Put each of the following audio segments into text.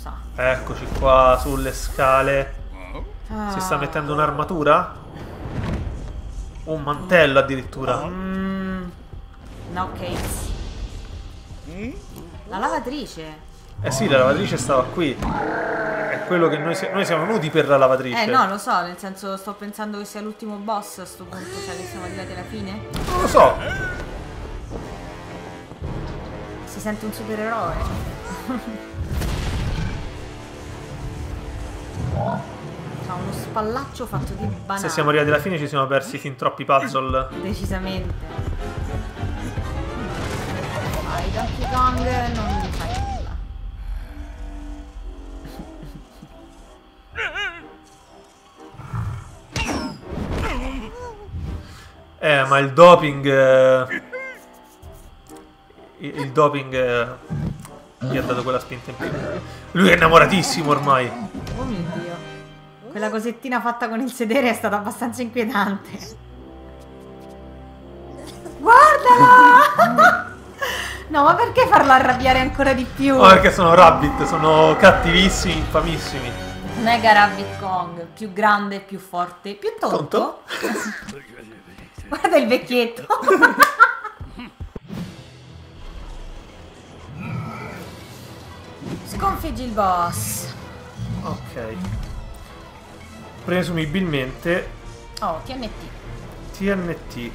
sa. Eccoci qua sulle scale. Ah. Si sta mettendo un'armatura? Un mantello addirittura. No case. La lavatrice. Eh sì, la lavatrice stava qui. È quello che noi siamo venuti per la lavatrice. No, lo so, nel senso sto pensando che sia l'ultimo boss a sto punto, cioè che siamo arrivati alla fine. Non lo so. Si sente un supereroe. Ha uno spallaccio fatto di banane. Se siamo arrivati alla fine ci siamo persi fin troppi puzzle. Decisamente. Vai, Donkey Kong non mi fai nulla. Ma il doping... il doping gli ha dato quella spinta in più. Lui è innamoratissimo ormai. Oh mio Dio. Quella cosettina fatta con il sedere è stata abbastanza inquietante. Guardala! No, ma perché farlo arrabbiare ancora di più? Oh, perché sono Rabbit, sono cattivissimi, infamissimi. Mega Rabbit Kong, più grande, più forte, più tonto. Guarda il vecchietto. Sconfiggi il boss. Ok. Presumibilmente Oh, TNT. TNT.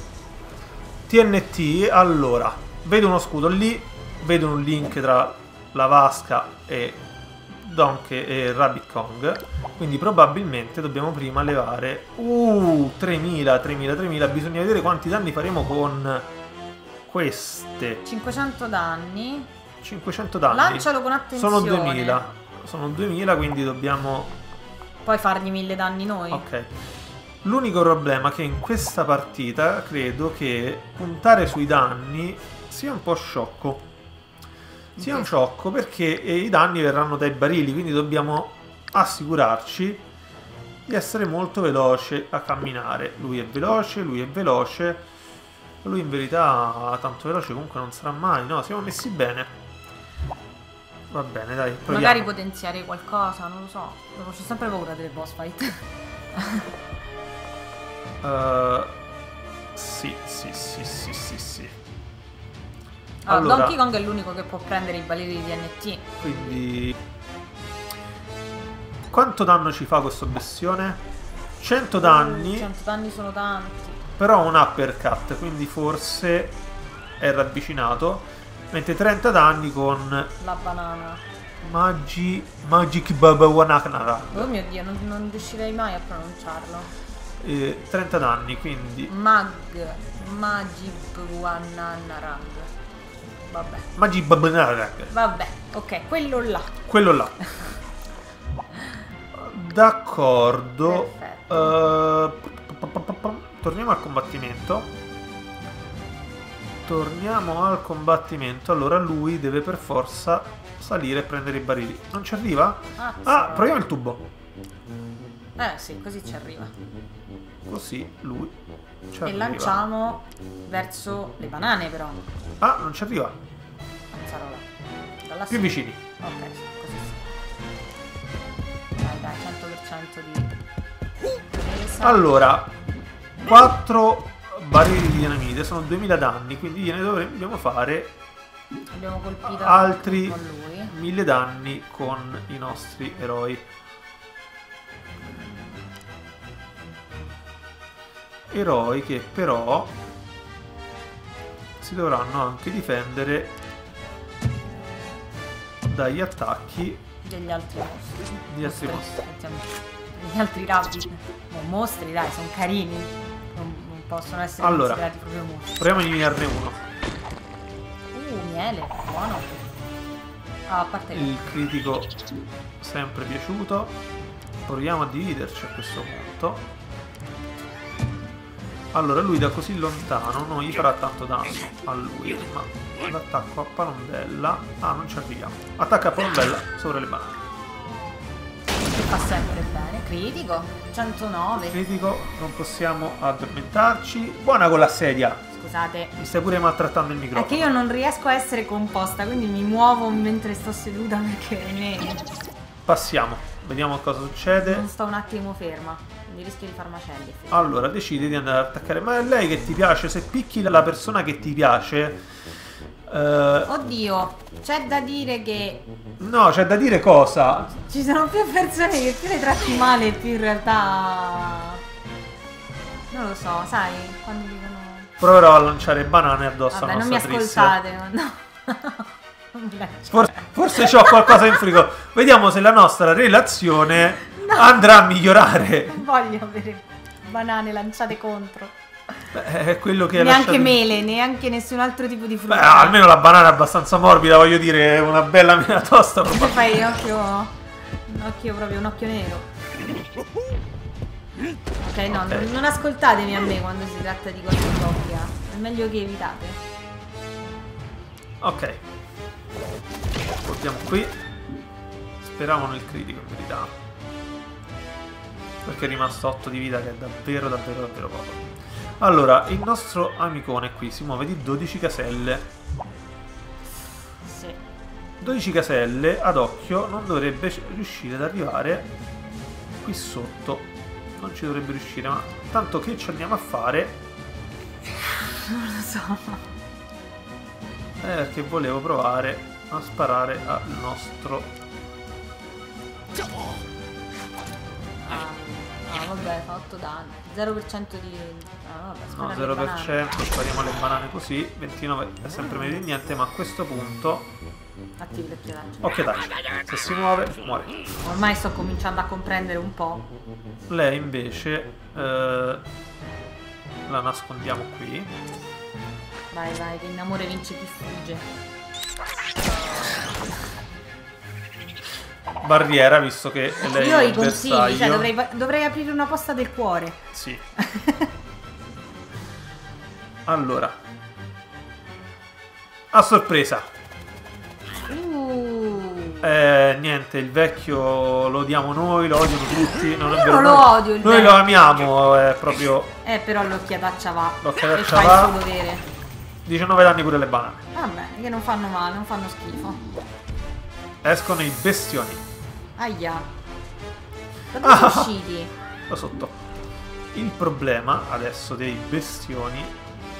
TNT, allora, vedo uno scudo lì, vedo un link tra la vasca e Donkey e Rabbit Kong, quindi probabilmente dobbiamo prima levare 3000, bisogna vedere quanti danni faremo con queste. 500 danni. 500 danni. Lancialo con attenzione. Sono 2000, quindi dobbiamo Poi fargli 1000 danni noi. ok. L'unico problema è che in questa partita credo che puntare sui danni sia un po' sciocco. Sia un sciocco perché i danni verranno dai barili, quindi dobbiamo assicurarci di essere molto veloce a camminare. Lui è veloce, lui è veloce. Lui in verità tanto veloce comunque non sarà mai. No, siamo messi bene. Va bene, dai, proviamo. Magari potenziare qualcosa, non lo so. C'ho sempre paura delle boss fight. Sì. Allora, Donkey Kong è l'unico che può prendere i balili di TNT. Quindi quanto danno ci fa questa ossessione? 100 danni. 100 danni sono tanti. Però un uppercut, quindi forse è ravvicinato. Mentre 30 danni con La banana. Magic Baba Wanaknara. Oh mio Dio, non riuscirei mai a pronunciarlo. 30 danni, quindi Magib Wananarang. Vabbè. Magic Baba Wanaknara. Vabbè, ok, quello là. Quello là. D'accordo. Torniamo al combattimento. Allora lui deve per forza salire e prendere i barili. Non ci arriva? Proviamo il tubo. Sì, così ci arriva. Così lui ci E arriva. lanciamo verso le banane però. Non ci arriva. Sarò là. Dalla Più vicini. Ok, sì, così sì. Dai, 100% di presa. Allora, 4 barili di dinamite sono 2000 danni, quindi gliene dobbiamo fare Abbiamo colpito altri con lui. 1000 danni con i nostri eroi. Eroi che però si dovranno anche difendere dagli attacchi Degli altri mostri. di altri mostri. Degli altri rabbit. Mostri, dai, sono carini. Non possono essere Allora, considerati proprio mostri. proviamo a eliminarne uno. Miele, buono. A parte Il critico sempre piaciuto. Proviamo a dividerci a questo punto. Allora lui da così lontano non gli farà tanto danno a lui, ma l'attacco a palombella. Non ci arriviamo. Attacca a palombella sopra le banane. che fa sempre bene. Critico, 109. Critico, non possiamo addormentarci. Buona con la sedia. Scusate. Mi stai pure maltrattando il È microfono. che io non riesco a essere composta, quindi mi muovo mentre sto seduta perché Passiamo, vediamo cosa succede. non sto un attimo ferma, quindi rischio di far macelli. Allora, decidi di andare ad attaccare. Ma è lei che ti piace? Se picchi la persona che ti piace... Oddio, c'è da dire che No, c'è da dire cosa? ci sono più persone che più le tratti male, più in realtà... Non lo so, sai, quando dicono... Proverò a lanciare banane addosso Vabbè, alla non mi nostra Trissia. ascoltate, no. Non mi lanciate. Forse c'ho qualcosa in frigo. Vediamo se la nostra relazione andrà a migliorare. Non voglio avere banane lanciate contro. Beh, è quello che hai Neanche lasciato- mele, neanche nessun altro tipo di frutta. Beh, almeno la banana è abbastanza morbida, voglio dire, una bella mela tosta. Se fai un occhio proprio, un occhio nero. Ok, no, Ok. non ascoltatemi a me quando si tratta di cose in coppia. È meglio che evitate. Ok. Portiamo qui. Speriamo nel critico in verità. Perché è rimasto 8 di vita, che è davvero poco. Allora, il nostro amicone qui si muove di 12 caselle. Sì. 12 caselle ad occhio non dovrebbe riuscire ad arrivare qui sotto. Non ci dovrebbe riuscire, ma tanto che ci andiamo a fare? Non lo so. Perché volevo provare a sparare al nostro... Ah, vabbè, fa 8 danni. 0% di... Ah, vabbè, No, spara le banane. 0%, spariamo le banane così. 29 è sempre meglio di niente, ma a questo punto... Attivi l'occhiolaccio. Occhiataccio. Se si muove, muore. Ormai sto cominciando a comprendere un po'. Lei invece... la nascondiamo qui. Vai, vai, che in amore vince chi fugge. Barriera, visto che lei Io è ho il i consigli, cioè bersaglio. dovrei aprire una posta del cuore. Sì. Allora. A sorpresa. Niente, il vecchio lo odiamo noi, lo odiano tutti. Non è Io vero, non lo noi- odio il Noi vecchio. lo amiamo, è proprio... Però l'occhiataccia va. L'occhiataccia e va. fa il suo dovere. 19 danni pure le banane. Vabbè, che non fanno male, non fanno schifo. Escono i bestioni. Aia. Da dove sono Ah. usciti? Da sotto. Il problema adesso dei bestioni...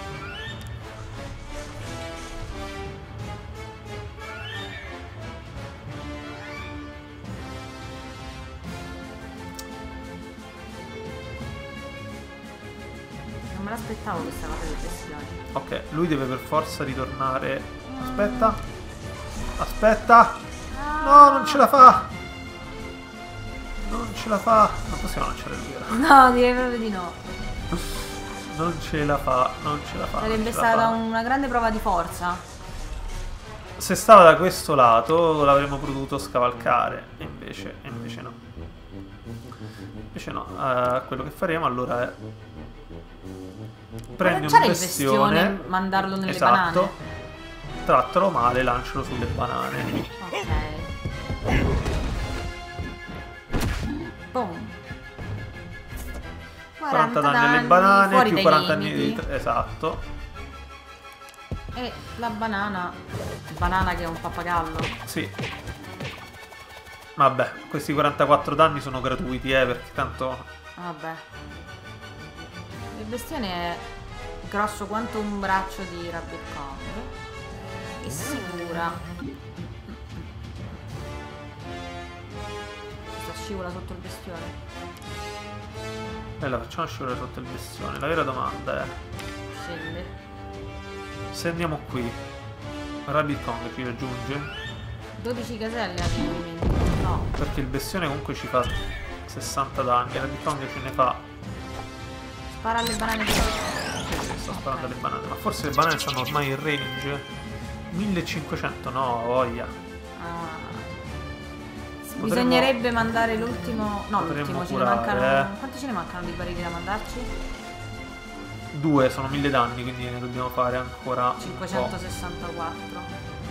Non me l'aspettavo questa cosa dei bestioni. Ok, lui deve per forza ritornare... Aspetta. Aspetta. No, non ce la fa. Non ce la fa. Non possiamo lanciare lui. No, direi proprio di no. Non ce la fa. Non ce la fa. non Sarebbe ce la stata fa. una grande prova di forza. Se stava da questo lato l'avremmo potuto scavalcare. E invece no. Invece no. Quello che faremo allora è... Prendi un lanciare il bestione. bestione, mandarlo nelle esatto. banane. Trattalo male, lancialo sulle banane. Ok. Boom. 40 danni alle banane, fuori più dai 40 anni limiti. di... Esatto. E la banana. Banana che è un pappagallo. Sì. Vabbè, questi 44 danni sono gratuiti, perché tanto... Vabbè. Il bestione è grosso quanto un braccio di Rabbit Kong. E sicura. Questa scivola sotto il bestione. La facciamo scivolare sotto il bestione. La vera domanda è... Scende. Se andiamo qui, Rabbit Kong ci raggiunge? 12 caselle al movimento. No. Perché il bestione comunque ci fa 60 danni. Rabbit Kong ce ne fa... Spara alle banane. Sì, sto sparando le banane. Ma forse le banane stanno ormai in range? 1500, no, voglia. Ah. Potremmo- Bisognerebbe mandare l'ultimo. No, potremmo l'ultimo ce ne curare, mancano. Quanti ce ne mancano di barili da mandarci? 2 sono 1000 danni, quindi ne dobbiamo fare ancora un po'. 564.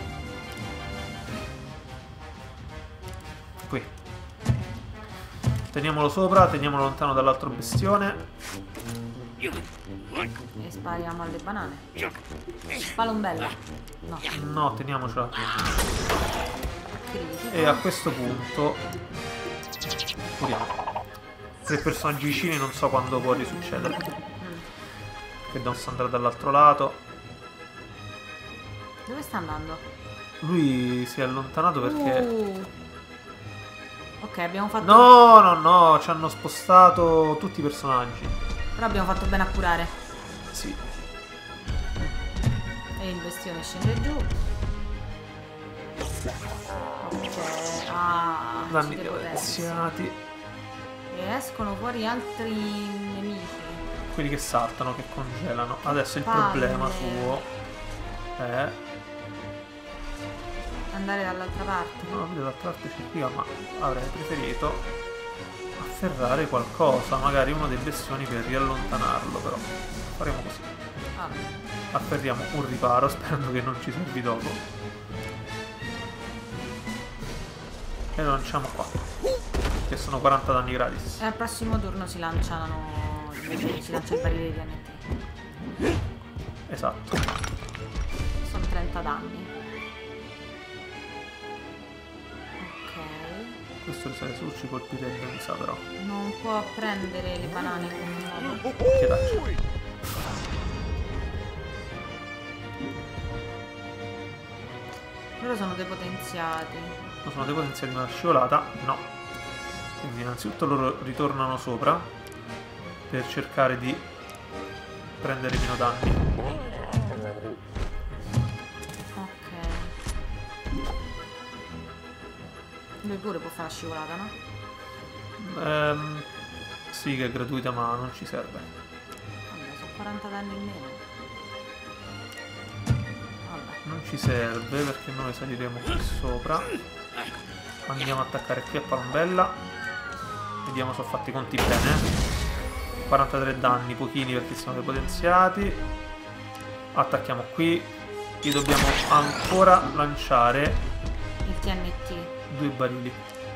Qui. Teniamolo sopra, teniamolo lontano dall'altro bestione. E spariamo alle banane. Palombella. No. No, teniamocela. Critico. E a questo punto curiamo. 3 personaggi vicini, non so quando può risuccedere. Che dobbiamo andare dall'altro lato. Dove sta andando? Lui si è allontanato perché... Ok, abbiamo fatto... No, ci hanno spostato tutti i personaggi. Però abbiamo fatto bene a curare. Sì. E il bestione scende giù. Ok. Ah, Danni ci devo potenziati. E escono fuori altri nemici. Quelli che saltano, che congelano. Adesso il Palle. problema suo è... Andare dall'altra parte. No, vedo dall'altra parte c'è qui, ma avrei preferito afferrare qualcosa, magari uno dei bestioni per riallontanarlo, però faremo così. Vabbè. Afferriamo un riparo sperando che non ci servi dopo. E lo lanciamo qua, che sono 40 danni gratis. E al prossimo turno si lanciano... invece si lancia il barile di TNT. Esatto. Sono 30 danni. Questo risale su, ci colpirebbe, mi sa, però. Non può prendere le banane con un modo. Che daccia. Loro sono depotenziati. No, sono depotenziati una scivolata? No. Quindi innanzitutto loro ritornano sopra per cercare di prendere meno danni. Ok. Lui pure può fare la scivolata, no? Sì, che è gratuita, ma non ci serve. Vabbè, sono 40 danni in meno. Vabbè. Non ci serve perché noi saliremo qui sopra. Andiamo ad attaccare qui a Palombella. Vediamo se ho fatto i conti bene. 43 danni, pochini perché siamo depotenziati. Attacchiamo qui. Gli dobbiamo ancora lanciare Il TNT. 2 barili.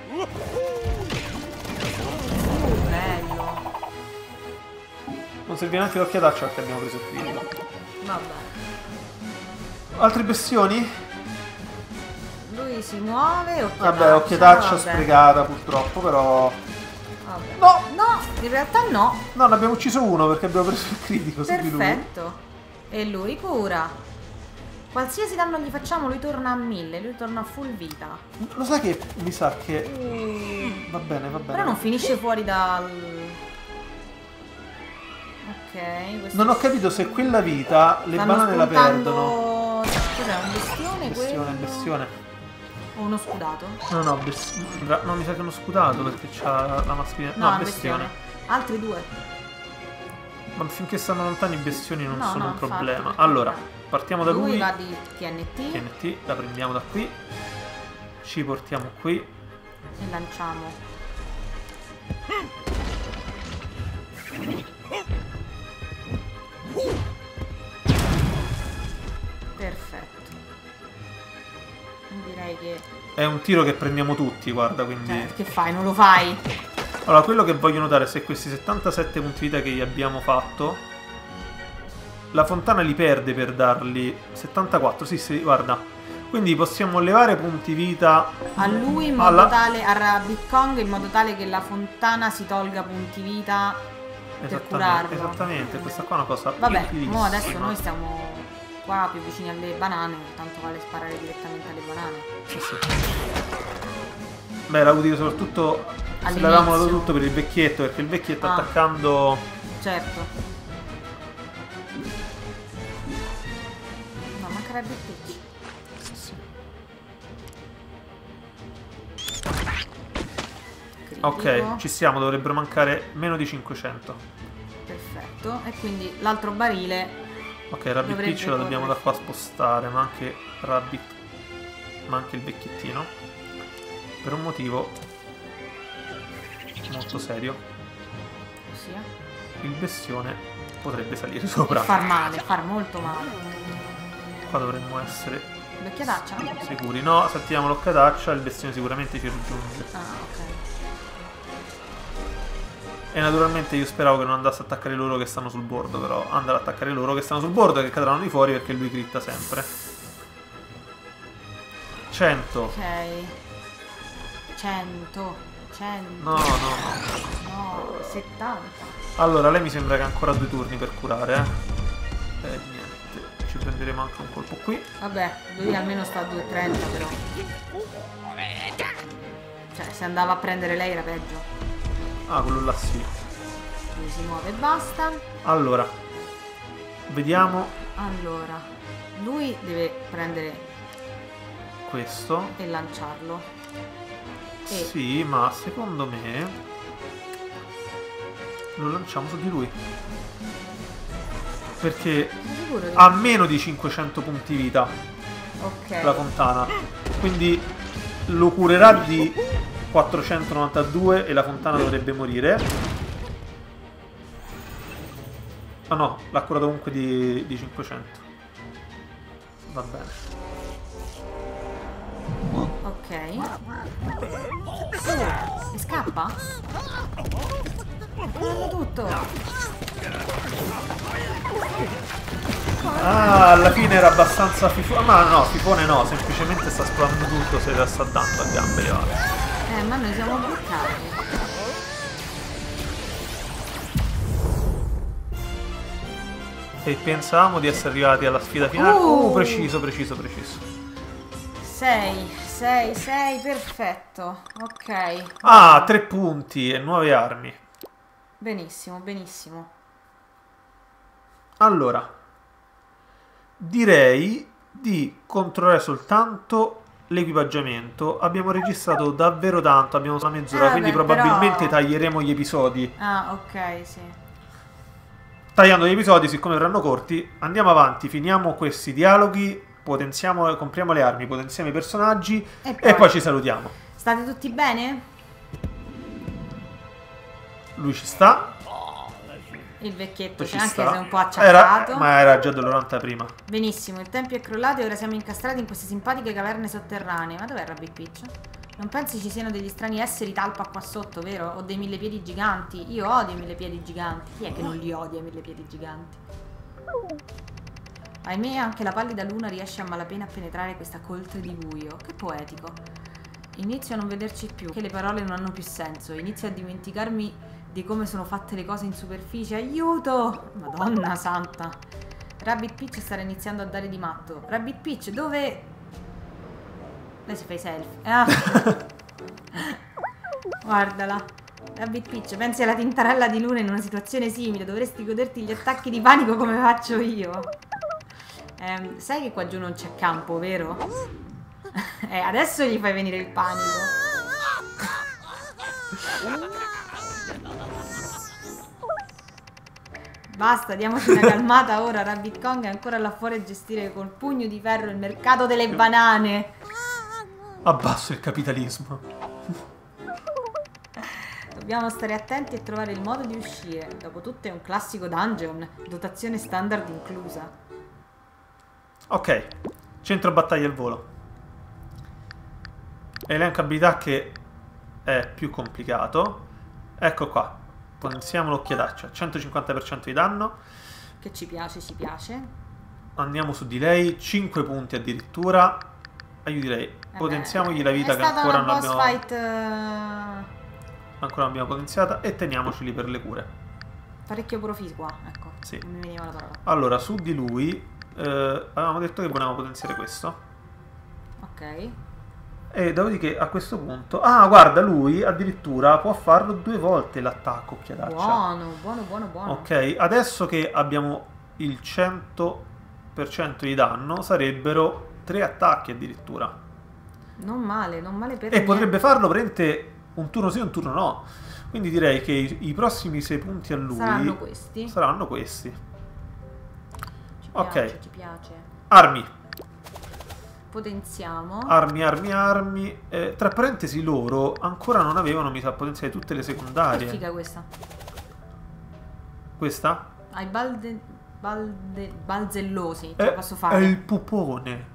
Bello. Non serve neanche l'occhiataccia perché abbiamo preso il critico. Vabbè. Altri bestioni? Lui si muove, Vabbè, occhiataccia vabbè. sprecata purtroppo, però... Vabbè. No! No, in realtà no. No, ne abbiamo ucciso uno perché abbiamo preso il critico su di lui. Perfetto. E lui cura. Qualsiasi danno gli facciamo lui torna a 1000, lui torna a full vita. Lo sai che mi sa che... Va bene, va bene. Però non finisce fuori dal... Ok, questo... Non ho capito se quella vita le banane la perdono. Cos'è, un bestione Bestione, quello? bestione. O uno scudato? No, no, mi sa che è uno scutato perché c'ha la maschera. No, No, bestione. Altri due. Ma finché stanno lontani i bestioni non No, sono no, un infatti, problema. perché- Allora, partiamo da lui. Lui va di TNT TNT, la prendiamo da qui. Ci portiamo qui. e lanciamo. Perfetto. Direi che... È un tiro che prendiamo tutti, guarda, quindi... Che fai? Non lo fai? Allora, quello che voglio notare è se questi 77 punti vita che gli abbiamo fatto, la fontana li perde per darli 74, sì, guarda. Quindi possiamo levare punti vita A lui in modo tale, a Rabbit Kong, in modo tale che la fontana si tolga punti vita per curarlo. Esattamente, questa qua è una cosa Vabbè, utilissima. mo adesso noi stiamo qua più vicini alle banane, tanto vale sparare direttamente alle banane. Sì, sì. Beh, era utile soprattutto se All'inizio. l'avevamo dato tutto per il vecchietto, perché il vecchietto attaccando... Certo. No, mancherebbe il pitch. Sì, sì. Critico. Ok, ci siamo, dovrebbero mancare meno di 500. Perfetto. E quindi l'altro barile... Ok, Rabbit Dovrebbe Peach la dobbiamo da correre. qua spostare, ma anche Rabbit, ma anche il vecchiettino, per un motivo molto serio. Ossia? Il bestione potrebbe salire sopra. Far male, far molto male. Qua dovremmo essere Vecchiataccia? sicuri. No, se attiviamo l'occataccia il bestione sicuramente ci raggiunge. Ah, ok. E naturalmente io speravo che non andasse a attaccare loro che stanno sul bordo, però andrà ad attaccare loro che stanno sul bordo e che cadranno di fuori perché lui critta sempre. 100. Ok. 100. No. No, 70. Allora, lei mi sembra che ha ancora 2 turni per curare, niente, ci prenderemo anche un colpo qui. Vabbè, lui almeno sta a 2,30 però. Cioè, se andava a prendere lei era peggio. Ah, quello là sì. Lui si muove e basta. Allora, vediamo Allora, lui deve prendere questo. e lanciarlo. E Sì, ma secondo me lo lanciamo su di lui. Perché sei sicuro di... ha meno di 500 punti vita Ok. la fontana. Quindi lo curerà di 492 e la fontana dovrebbe morire. Ah no, l'ha curato comunque di 500. Va bene. Ok. E scappa? Guarda tutto. Ah, alla fine era abbastanza fifone. Ma no, fifone no, semplicemente sta esplodendo tutto, se la sta dando a gambe levate. Ma noi siamo bloccati. E pensavamo di essere arrivati alla sfida finale. Preciso. 6, perfetto. Ok. Ah, 3 punti e 9 armi. Benissimo, benissimo. Allora, direi di controllare soltanto l'equipaggiamento. Abbiamo registrato davvero tanto, abbiamo una mezz'ora, quindi beh, probabilmente però... taglieremo gli episodi. Ah, ok, sì. Tagliando gli episodi, siccome verranno corti, andiamo avanti, finiamo questi dialoghi, potenziamo, compriamo le armi, potenziamo i personaggi e poi ci salutiamo. State tutti bene? Lui ci sta. Il vecchietto Ci c'è, anche sta. se è un po' acciaccato. Ma era già dell'80 prima. Benissimo, il tempio è crollato e ora siamo incastrati in queste simpatiche caverne sotterranee. Ma dov'è Rabbit Peach? Non pensi ci siano degli strani esseri talpa qua sotto, vero? O dei millepiedi giganti? Io odio i millepiedi giganti. Chi è che non li odia i millepiedi giganti? Ahimè, anche la pallida luna riesce a malapena a penetrare questa coltre di buio. Che poetico. Inizio a non vederci più, che le parole non hanno più senso. Inizio a dimenticarmi di come sono fatte le cose in superficie. Aiuto! Madonna santa. Rabbit Peach sta iniziando a dare di matto. Rabbit Peach, dove... Lei si fa i selfie. Ah. Guardala. Rabbit Peach, pensi alla tintarella di luna in una situazione simile. Dovresti goderti gli attacchi di panico come faccio io. Sai che qua giù non c'è campo, vero? Adesso gli fai venire il panico. Basta, diamoci una calmata ora. Rabbit Kong è ancora là fuori a gestire col pugno di ferro il mercato delle banane. Abbasso il capitalismo. Dobbiamo stare attenti e trovare il modo di uscire. Dopotutto è un classico dungeon, dotazione standard inclusa. Ok, centro battaglia al volo. Elenco abilità che è più complicato. Ecco qua. Potenziamo l'occhiataccia, 150% di danno. Che ci piace, ci piace. Andiamo su di lei, 5 punti addirittura. Aiuti lei. Potenziamogli la vita che ancora non abbiamo... Fight, ancora non abbiamo potenziata. E teniamoci lì per le cure. parecchio proficua, ecco. Sì. Non mi veniva la parola. Allora, su di lui avevamo detto che volevamo potenziare questo. Ok. E dopodiché a questo punto... Ah, guarda, lui addirittura può farlo 2 volte l'attacco occhiataccia. Buono. Ok, adesso che abbiamo il 100% di danno, sarebbero 3 attacchi addirittura. Non male per E potrebbe farlo praticamente un turno sì e un turno no. Quindi direi che i prossimi 6 punti a lui saranno questi. Ci Ok. piace, ci piace. Armi. Potenziamo. Armi. Tra parentesi, loro ancora non avevano, mi sa, potenziare tutte le Che secondarie. figa questa. Questa? Hai balzellosi, ce la posso fare. È il pupone.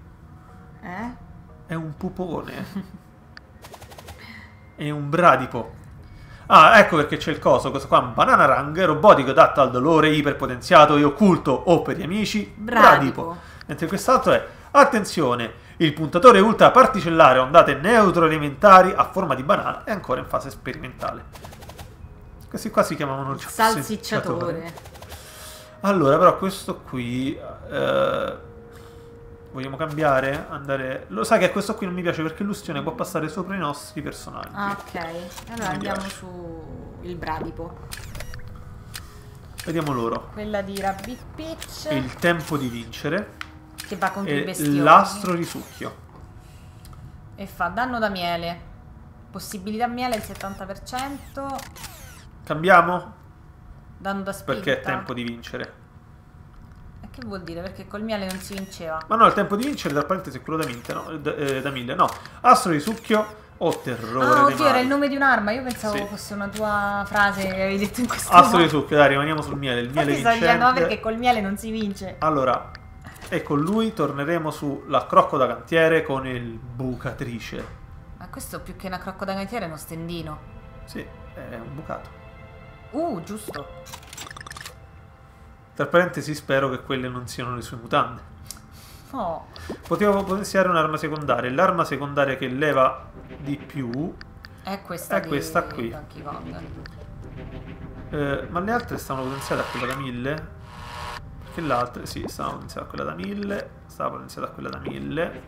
Eh? È un pupone. È un bradipo. Ah, ecco perché c'è il coso. Questo qua è un Bananarang, robotico adatto al dolore, iperpotenziato e occulto, o per gli amici, Bradipo. Mentre quest'altro è, attenzione, il puntatore ultra particellare a ondate neutroelementari a forma di banana è ancora in fase sperimentale. Questi qua si chiamavano salsicciatore. Allora, però questo qui... vogliamo cambiare? Andare... Lo sai che questo qui non mi piace perché l'ustione può passare sopra i nostri personaggi. Ah, ok. Allora andiamo su il Bradipo. Vediamo loro. Quella di Rabbit Peach. Il tempo di vincere. Che va contro i bestioni. L'astro risucchio. E fa danno da miele. Possibilità miele il 70%. Cambiamo? Danno da spinta. Perché è tempo di vincere. Che vuol dire? Perché col miele non si vinceva. Ma no, il tempo di vincere tra parentesi è quello da 1000, no? Da 1000, no. Astro di succhio o terrore. Ah, oddio, era il nome di un'arma. Io pensavo sì. fosse una tua frase che avevi detto in questo Astro modo. di succhio, dai, rimaniamo sul miele. Il miele vincente. Sto dicendo no, perché col miele non si vince. Allora, e con lui torneremo sulla crocco da cantiere con il bucatrice. Ma questo più che una crocco da cantiere è uno stendino. Sì, è un bucato. Giusto. Tra parentesi spero che quelle non siano le sue mutande. Oh. Potevo potenziare un'arma secondaria. L'arma secondaria che leva di più è questa qui. Donkey Kong. Ma le altre stavano potenziate a quella da 1000? Perché le altre, sì, stavano potenziate a quella da 1000. Stava potenziata a quella da 1000.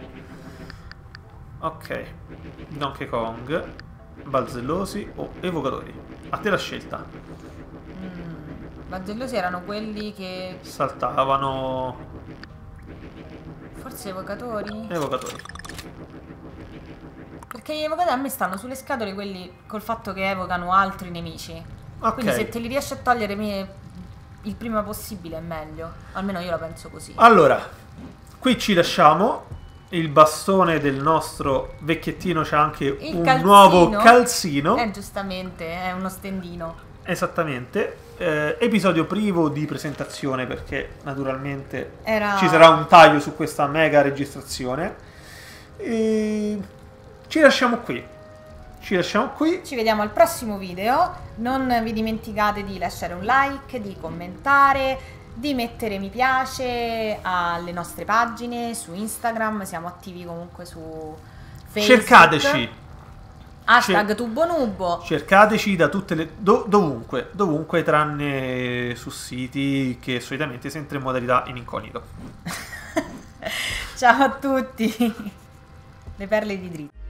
Ok. Donkey Kong, balzellosi o evocatori. A te la scelta. Balzellosi erano quelli che saltavano. Forse evocatori? Evocatori. Perché gli evocatori a me stanno sulle scatole quelli col fatto che evocano altri nemici. Ok. Quindi se te li riesci a togliere il prima possibile è meglio. Almeno io la penso così. Allora, qui ci lasciamo. Il bastone del nostro vecchiettino c'ha anche un calzino. Nuovo calzino. Giustamente, è uno stendino. Esattamente. Episodio privo di presentazione perché naturalmente Era... ci sarà un taglio su questa mega registrazione. E ci lasciamo qui. Ci vediamo al prossimo video. Non vi dimenticate di lasciare un like, di commentare, di mettere mi piace alle nostre pagine su Instagram. Siamo attivi comunque su Facebook. Cercateci. Hashtag Tubonubo. Cercateci da tutte le... dovunque tranne su siti che solitamente sempre in modalità in incognito. Ciao a tutti. Le perle di dritto.